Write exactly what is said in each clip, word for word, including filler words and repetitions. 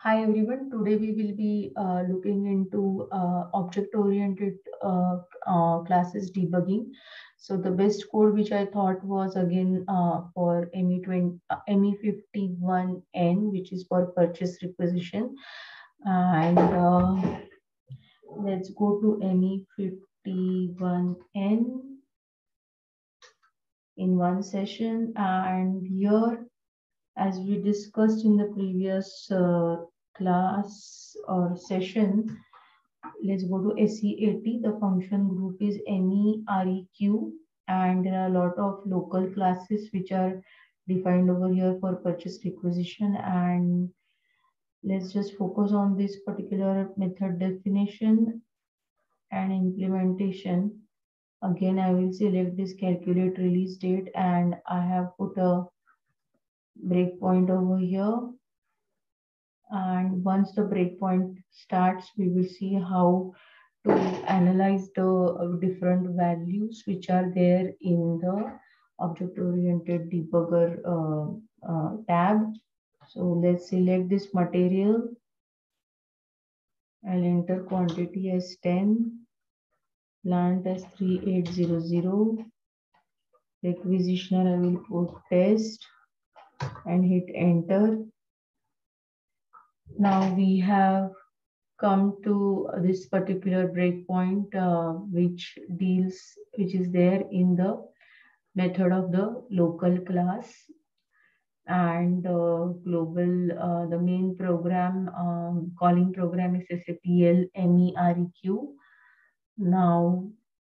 Hi everyone, today we will be uh, looking into uh, object-oriented uh, uh, classes debugging. So the best code which I thought was again uh, for M E twenty, uh, M E fifty-one N, which is for purchase requisition. And uh, let's go to M E fifty-one N in one session. And here, as we discussed in the previous uh, class or session, let's go to S E eighty. The function group is M E R E Q, and there are a lot of local classes which are defined over here for purchase requisition. And let's just focus on this particular method definition and implementation. Again, I will select this calculate release date, and I have put a breakpoint over here. And once the breakpoint starts, we will see how to analyze the different values which are there in the object-oriented debugger uh, uh, tab. So let's select this material. I'll enter quantity as ten, plant as three eight zero zero, requisitioner I will put test and hit enter. Now we have come to this particular breakpoint uh, which deals, which is there in the method of the local class and uh, global. Uh, the main program um, calling program is S A P L M E R E Q. Now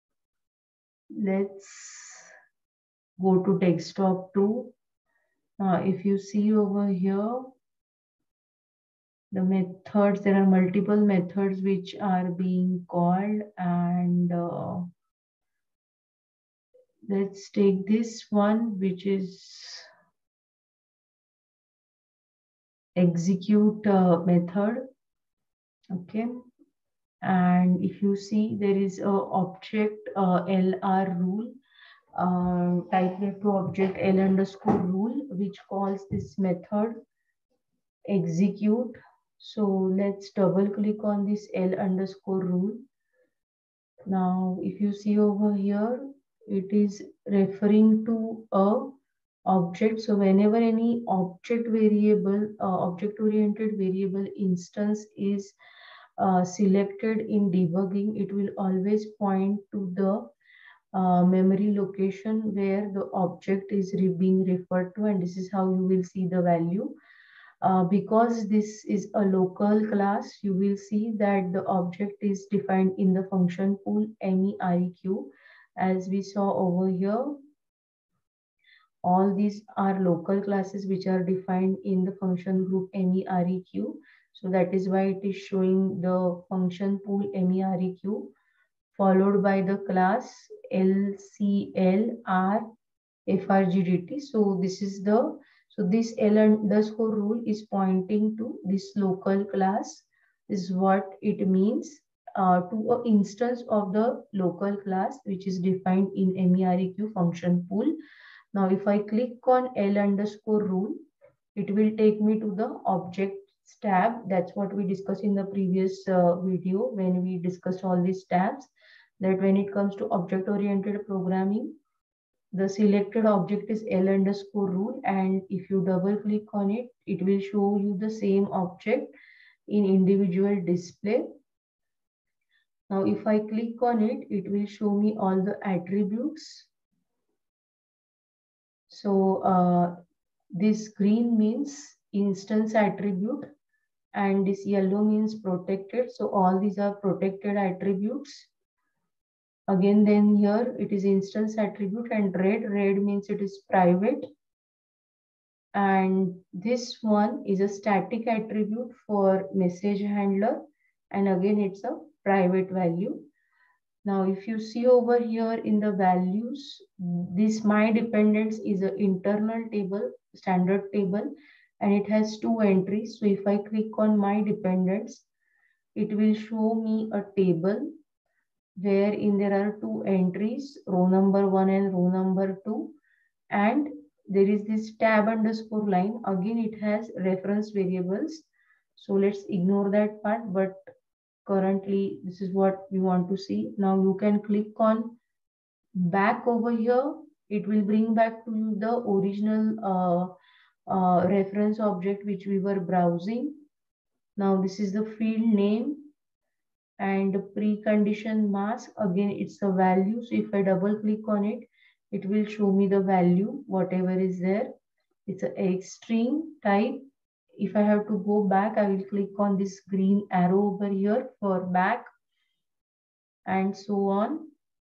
let's go to desktop two. Uh, if you see over here, the methods, there are multiple methods which are being called, and uh, let's take this one, which is execute uh, method. Okay. And if you see, there is a object uh, L R rule, uh, type to object L underscore rule, which calls this method execute. So let's double click on this L underscore rule. Now, if you see over here, it is referring to a object. So whenever any object variable, uh, object oriented variable instance is uh, selected in debugging, it will always point to the uh, memory location where the object is re being referred to, and this is how you will see the value. Uh, because this is a local class, you will see that the object is defined in the function pool M E R E Q. As we saw over here, all these are local classes which are defined in the function group M E R E Q. So that is why it is showing the function pool M E R E Q followed by the class L C L R F R G D T. So this is the So this L underscore rule is pointing to this local class. This is what it means, uh, to an instance of the local class which is defined in M E R E Q function pool. Now if I click on L underscore rule, it will take me to the objects tab. That's what we discussed in the previous uh, video when we discussed all these tabs, that when it comes to object oriented programming, the selected object is L underscore rule, and if you double click on it, it will show you the same object in individual display. Now if I click on it, it will show me all the attributes. So uh, this green means instance attribute and this yellow means protected. So all these are protected attributes. Again, then here it is instance attribute, and red, red means it is private. And this one is a static attribute for message handler. And again, it's a private value. Now, if you see over here in the values, this my dependents is an internal table, standard table, and it has two entries. So if I click on my dependents, it will show me a table wherein there are two entries, row number one and row number two, and there is this tab underscore line. Again, it has reference variables. So let's ignore that part, but currently this is what we want to see. Now you can click on back over here. It will bring back to you the original uh, uh, reference object which we were browsing. Now this is the field name and the precondition mask. Again, it's a value. So if I double click on it, it will show me the value, whatever is there. It's a X string type. If I have to go back, I will click on this green arrow over here for back and so on.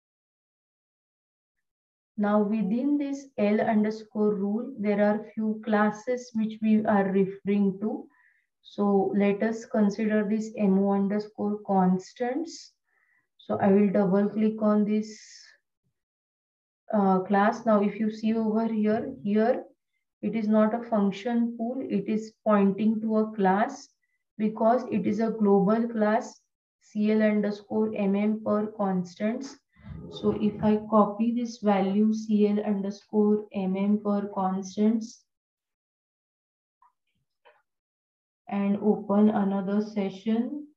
Now within this L underscore rule, there are few classes which we are referring to. So let us consider this mo underscore constants. So I will double click on this uh, class. Now if you see over here, here it is not a function pool, it is pointing to a class because it is a global class cl underscore mm per constants. So if I copy this value cl underscore mm per constants and open another session,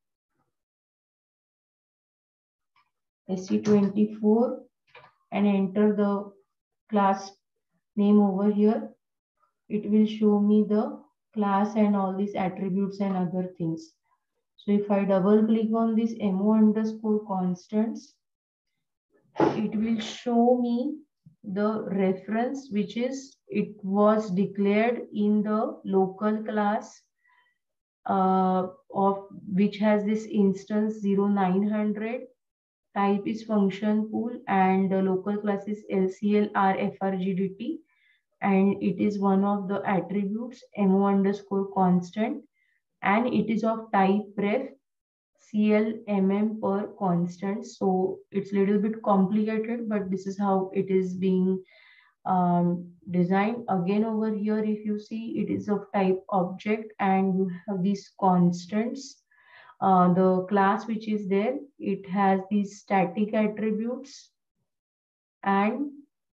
S A twenty-four, and enter the class name over here, it will show me the class and all these attributes and other things. So if I double click on this mo underscore constants, it will show me the reference which is it was declared in the local class uh, of which has this instance zero nine hundred, type is function pool, and the local class is L C L R F R G D T, and it is one of the attributes mo underscore constant, and it is of type ref cl mm per constant. So it's a little bit complicated, but this is how it is being um, designed. Again over here, if you see, it is of type object and you have these constants. Uh, the class which is there, it has these static attributes, and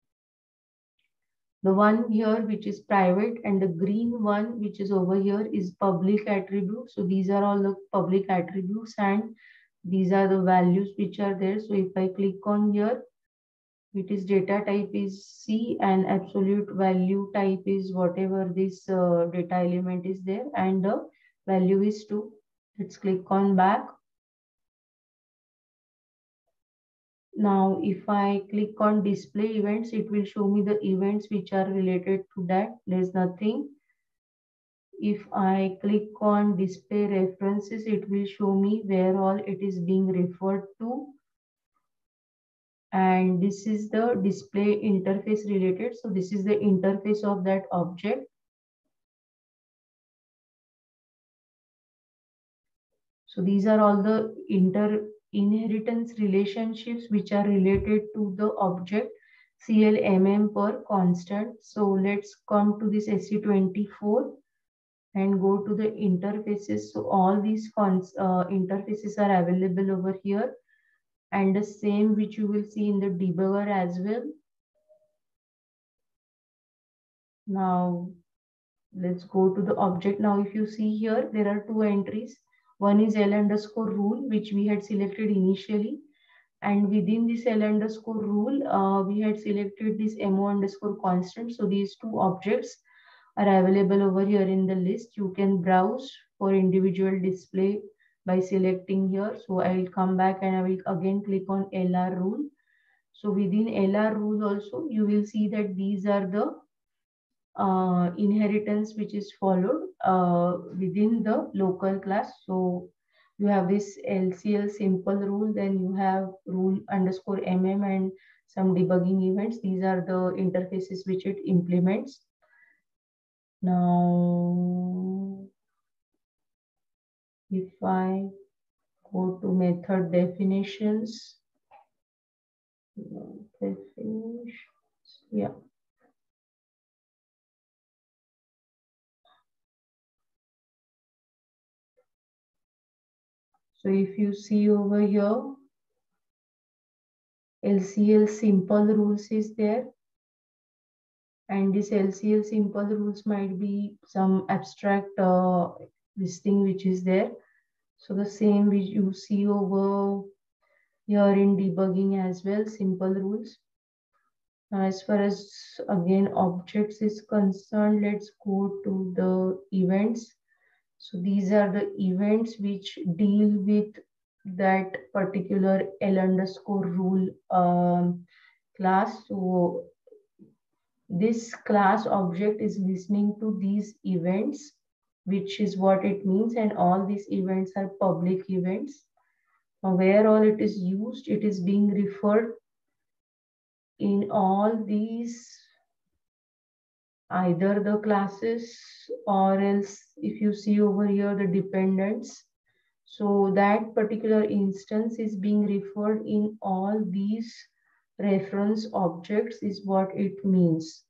the one here which is private, and the green one which is over here is public attribute. So these are all the public attributes and these are the values which are there. So if I click on here, it is data type is C and absolute value type is whatever this uh, data element is there, and the value is two. Let's click on back. Now, if I click on display events, it will show me the events which are related to that. There's nothing. If I click on display references, it will show me where all it is being referred to. And this is the display interface related. So this is the interface of that object. So these are all the inter inheritance relationships which are related to the object C L M M per constant. So let's come to this S A twenty-four and go to the interfaces. So all these cons uh, interfaces are available over here, and the same which you will see in the debugger as well. Now let's go to the object. Now if you see here, there are two entries. One is L underscore rule, which we had selected initially. And within this L underscore rule, uh, we had selected this mo underscore constant. So these two objects are available over here in the list. You can browse for individual display by selecting here. So I will come back and I will again click on L R rule. So within L R rule also, you will see that these are the uh, inheritance which is followed uh, within the local class. So you have this L C L simple rule, then you have rule underscore mm and some debugging events. These are the interfaces which it implements. Now, if I go to method definitions, definitions, yeah. So if you see over here, L C L simple rules is there. And this L C L simple rules might be some abstract uh, this thing which is there. So the same which you see over here in debugging as well, simple rules. As far as again objects is concerned, let's go to the events. So these are the events which deal with that particular L underscore rule um, class. So this class object is listening to these events, which is what it means, and all these events are public events. Now, where all it is used, it is being referred in all these either the classes or else if you see over here the dependents. So that particular instance is being referred in all these reference objects is what it means.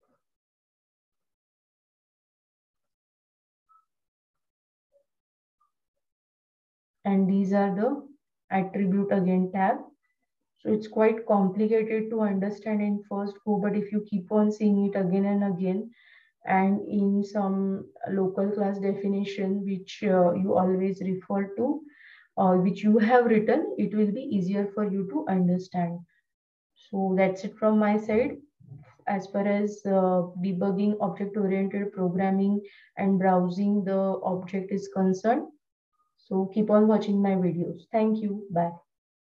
And these are the attribute again tab. So it's quite complicated to understand in first go, but if you keep on seeing it again and again, and in some local class definition which uh, you always refer to, or which you have written, it will be easier for you to understand. So that's it from my side as far as uh, debugging object-oriented programming and browsing the object is concerned. So keep on watching my videos. Thank you. Bye.